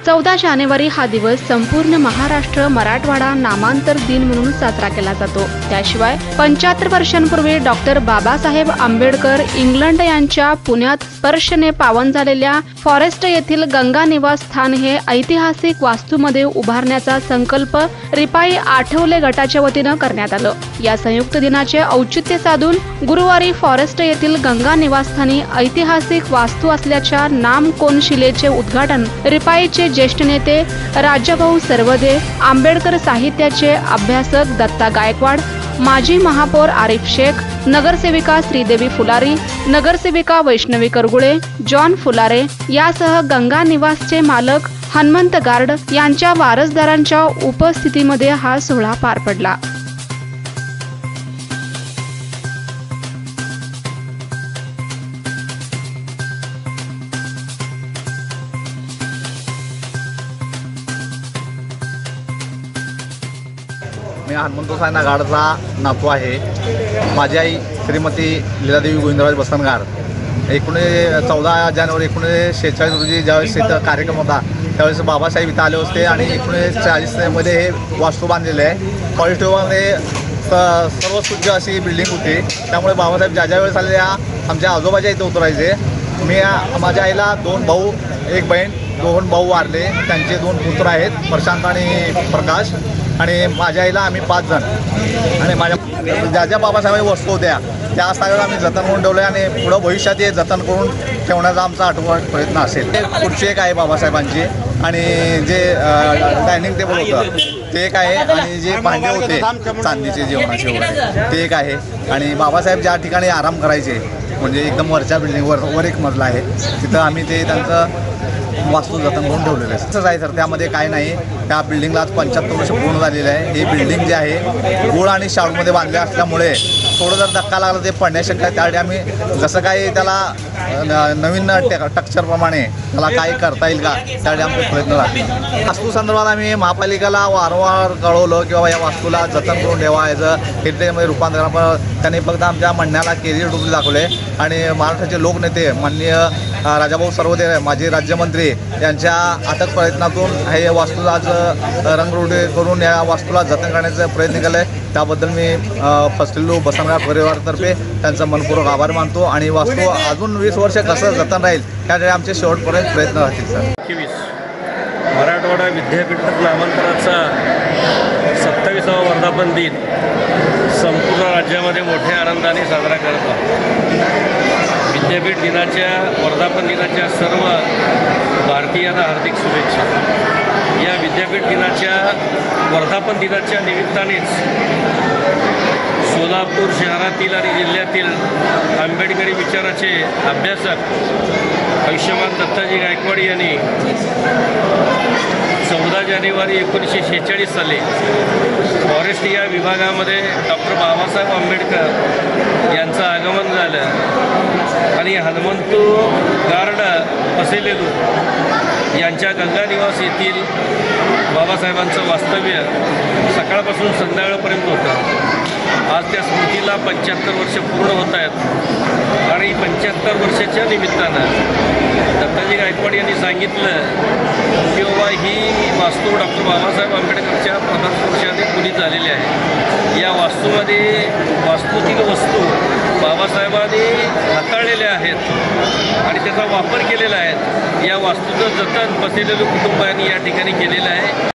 14 जानेवारी हा दिवस संपूर्ण महाराष्ट्र मराठवाडा नामांतर दिन म्हणून साजरा केला जातो। त्याशिवाय 75 वर्षांपूर्वी डॉक्टर बाबासाहेब आंबेडकर इंग्लंड यांच्या पुण्यात स्पर्शने पावन झालेल्या फॉरेस्ट येथील गंगा निवास स्थान हे ऐतिहासिक वास्तूमध्ये उभारण्याचा संकल्प रिपाई आठवले गटाच्या वतीने करण्यात आलं। या संयुक्त दिनाचे औचित्य साधून गुरुवारी फॉरेस्ट येथील गंगा निवासस्थानी ऐतिहासिक वास्तू असल्याच्या नामकोनशिलेचे उद्घाटन रिपाईचे ज्येष्ठ नेते राजाभाऊ सर्वदे, आंबेडकर साहित्याचे अभ्यासक दत्ता गायकवाड, माजी महापौर आरिफ शेख, नगरसेविका श्रीदेवी फुलारी, नगरसेविका वैष्णवी करगुळे, जॉन फुलारे यासह गंगा निवासचे मालक हनुमंत गार्ड यांच्या वारसदारांच्या उपस्थितीमध्ये हा सोहळा पार पडला। मी हनुमंत गाडचा नातू आहे। माझी आई श्रीमती लीलादेवी गोविंदराज बसनगार 14 जानेवारी 1946 रोजी ज्यावेळेस इथं कार्यक्रम होता त्यावेळेस बाबासाहेब इथं आले होते आणि 1940 मध्ये हे वास्तू बांधलेले आहे। पॉझिटिव्हमध्ये सर्व सुज्ज अशी बिल्डिंग होती, त्यामुळे बाबासाहेब ज्या वेळेस आलेल्या आमच्या आजोबाच्या इथं उतरायचे। मी माझ्या आईला 2 भाऊ 1 बहीण, 2 भाऊ वारले, त्यांचे 2 पुत्र आहेत प्रशांत आणि प्रकाश, आणि माझ्या आईला आम्ही 5 जण। आणि माझ्या ज्या बाबासाहेब वस्तू होत्या त्या सगळ्या आम्ही जतन करून ठेवले आणि पुढं भविष्यात हे जतन करून ठेवण्याचा आमचा आठवण प्रयत्न असेल। पुढची एक आहे बाबासाहेबांची, आणि जे डायनिंग टेबल होतं ते एक आहे, आणि जे भांडे होते चांदीचे जेवणाचे वगैरे ते एक आहे। आणि बाबासाहेब ज्या ठिकाणी आराम करायचे म्हणजे एकदम वरच्या बिल्डिंगवर एक मजला आहे, तिथं आम्ही ते त्यांचं वास्तू जतन करून ठेवलेलं आहे। तसंच आहे सर, त्यामध्ये काय नाही, त्या बिल्डिंगला आज 75 वर्ष पूर्ण झालेले आहे। ही बिल्डिंग जी आहे गुळ आणि शाळूमध्ये बांधले असल्यामुळे थोडं जर धक्का लागला ते पडण्याची शक्यता आहे। त्यावेळी आम्ही जसं काही त्याला नवीन टेक्स्चरप्रमाणे त्याला काही करता येईल का त्यावेळी आमचे प्रयत्न राहतील। वास्तू संदर्भात आम्ही महापालिकेला वारंवार कळवलं किंवा या वास्तूला जतन करून ठेवा, याचं हेरिटेजमध्ये रूपांतर करा। त्यांनी फक्त आमच्या म्हणण्याला केरी डुबली दाखवले, आणि महाराष्ट्राचे लोकनेते माननीय राजाभाऊ सर्वदे माजी राज्यमंत्री यांच्या अथक प्रयत्नातून हे वास्तूला आज रंगरुटी करून या वास्तूला जतन करण्याचा प्रयत्न केले। त्याबद्दल मी फसलेलो बसनगार परिवारातर्फे त्यांचा मनपूर्वक आभार मानतो, आणि वास्तू अजून 20 वर्ष कसं जतन राहील त्यासाठी आमचे शेवटपर्यंत प्रयत्न राहतील। सर 21 मराठवाडा विद्यापीठ नामांतराचा 27वा वर्धापन दिन संपूर्ण राज्यामध्ये मोठ्या आनंदाने साजरा करत आहोत। विद्यापीठ दिनाच्या वर्धापन दिनाच्या सर्व भारतीयांना हार्दिक शुभेच्छा। या विद्यापीठ दिनाच्या वर्धापन दिनाच्या निमित्तानेच सोलापूर शहरातील आणि जिल्ह्यातील आंबेडकरी विचाराचे अभ्यासक आयुष्यमान दत्ताजी गायकवाड यांनी 14 जानेवारी 1946 साली फॉरेस्ट या विभागामध्ये डॉक्टर बाबासाहेब आंबेडकर यांचं आगमन झालं, आणि हनुमंत गार्ड बसलेलो यांच्या गंगा निवास येथील बाबासाहेबांचं वास्तव्य सकाळपासून संध्याकाळपर्यंत होतं। आज त्या स्मृतीला 75 वर्ष पूर्ण होत आहेत, आणि 75 वर्षाच्या निमित्तानं दत्ताजी गायकवाड यांनी सांगितलं की बाबा ही वास्तू डॉक्टर बाबासाहेब आंबेडकरच्या प्रधानस्पर्शाने पुनीत झालेली आहे। या वास्तूतील वस्तू बाबासाहेबांनी हाताळलेल्या आहेत आणि त्याचा वापर केलेला आहे। या वास्तूचं जतन बसलेल्या कुटुंबांनी या ठिकाणी केलेलं आहे।